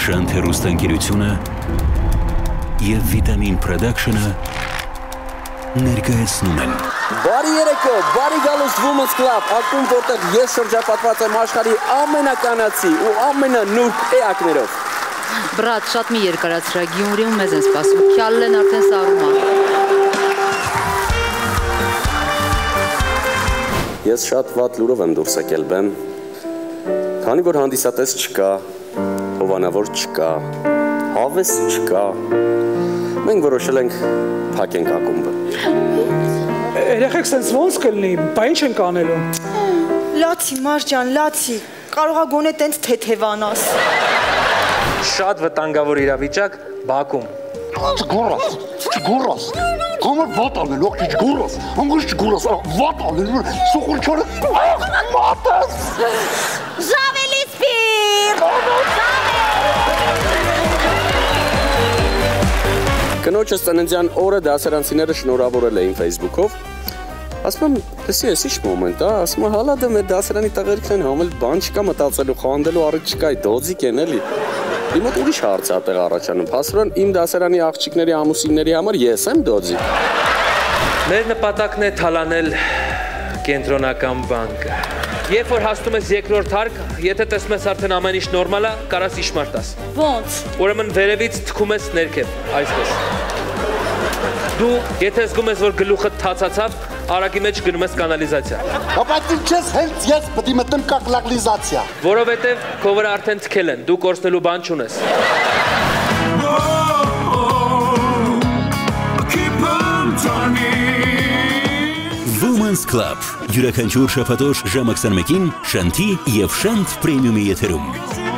Շանթ հեռուստաընկերությունը և Վիտամին Production-ը ներկայացնում են։ Բարի երեկո, բարի գալուստ Women's Club, ակումբ, որտեղ ես շրջապատված եմ աշխարհի ամենականացի ու ամենանուրբ էակներով։ Բրատ, շատ մի երկարացրա, Գյումրիում մեզ են սպասում, քյալն են արդեն սարում է։ Ես շատ վատ լուրով եմ դուրս եկել բեմ, քանի որ հանդիսատես չկա, հովանավոր չկա, հավես չկա, մենք որոշել ենք փակենք ակումբը։ Երեխեք սենց ոնց կլինի, բա ինչ ենք անելու։ Լացի, Մարջան, լացի, կարողա գոնե տենց թեթևանաս։ Շատ վտանգավոր իրավիճակ Բաքում։ Չգորաս, կամար վատ անելու, չգորաս, անգուր չգորաս, վատ անելու, սուխուր չորը, մատս։ Ժավելի սպիր, Կնոջս ծննդյան օրը դասարանցիները շնորհավորել էին Facebook-ով, ասում եմ, լսի, ես ինչ մոմենտ է, ասում եմ, հալա դե մեր դասարանի տղերքն են համել, բան չկա մտածելու, խանդելու առիթ չկա, դոձիկ են էլի։ Իմ մոտ ուրիշ հարց է տեղ առաջանում, փաստորեն իմ դասարանի աղջիկների ամուսինների համար ես եմ դոձիկ։ Մեր նպատակն է թալանել կենտրոնական բանկը։ Երբ որ հասնում ես երկրորդ հարկ, եթե տեսնում ես արդեն ամեն ինչ նորմալ է, կարաս իշմար տաս։ ոնց։ Ուրեմն վերևից թքում ես ներքև, այսպես։ Դու, եթե զգում ես, որ գլուխդ թացացավ, արագի մեջ գնում ես կանալիզացիա։ Բայց ինչես հենց ես պտի մտեմ կանալիզացիա։ Որովհետև քո վրա արդեն թքել են, դու կորցնելու բան չունես։ Women's Club յուրաքանչյուր շաբաթ ժամը 21-ին Շանթի և Շանթ Պրեմիումի եթերում։